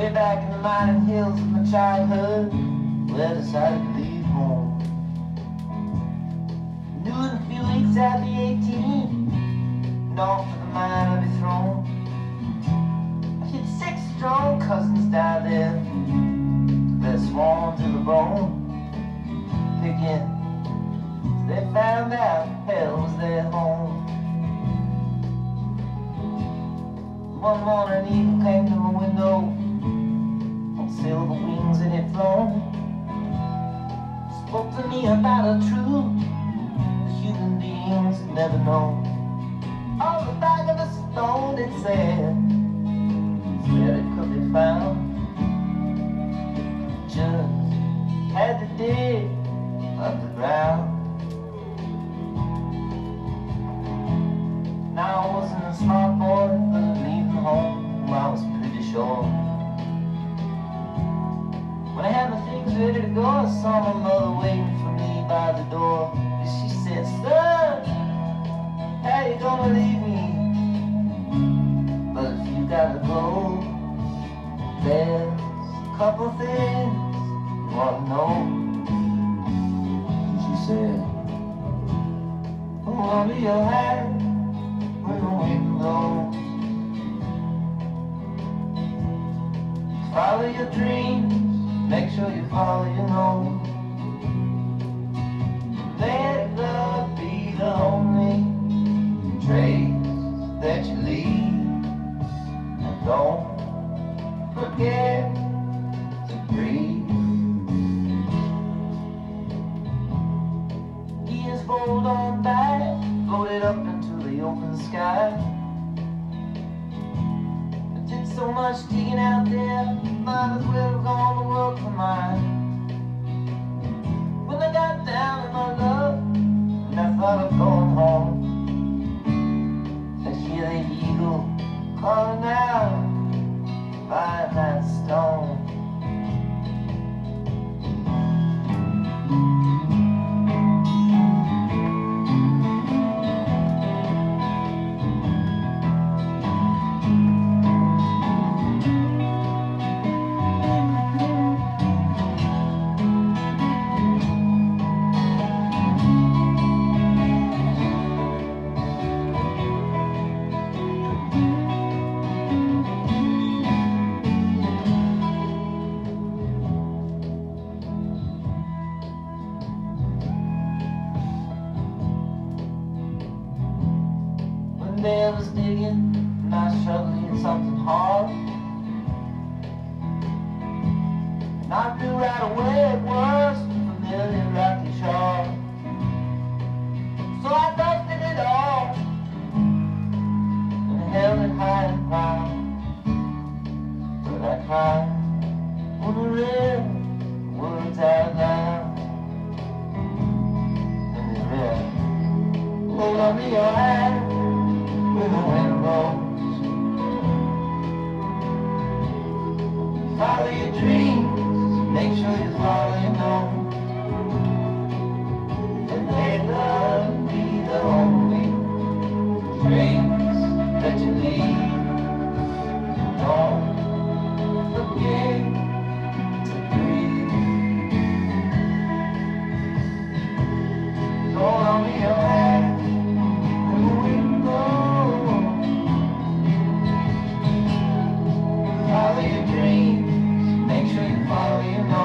Way back in the mining hills of my childhood, well, I decided to leave home. Knew in a few weeks I'd be 18, and off to the mine I'd be thrown. I hit 6 strong cousins down there, they're sworn to the bone. Picking, they found out hell was their home. One morning an eagle came to my window on silver wings and it flown. Spoke to me about a truth that human beings had never known. On the back of a stone it said it could be found. Just had to dig underground. Now I wasn't a smart boy, but leaving home I was pretty sure. When I had my things ready to go, I saw my mother waiting for me by the door. She said, "Son, how you gonna leave me? But if you gotta go, there's a couple things you ought to know." She said, "Hold on to your hand when the wind blows. Follow your dreams, make sure you follow your nose. Let love be the only trace that you leave. And don't forget to breathe." Years rolled on by, floated up into the open sky. I did so much digging out there, might as well have gone to work for mine. When I got down in my luck, and I thought of going home, I hear the eagle calling out by that stone. One day I was digging, and I was struggling in something hard. And I knew right away it was a familiar rocky shore. So I dusted it off and held it high and proud. But I cried when I read words out loud. And they read, "Hold on to your hand when the wind blows. Follow your dreams, make sure you follow your nose. And let love be the only trace that you leave. Don't forget to breathe. Hold on to your hand when the wind blows. Follow your dreams, make sure you follow your nose.